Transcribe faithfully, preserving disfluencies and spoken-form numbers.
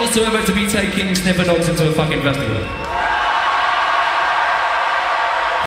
whatsoever to be taking sniffer dogs into a fucking festival.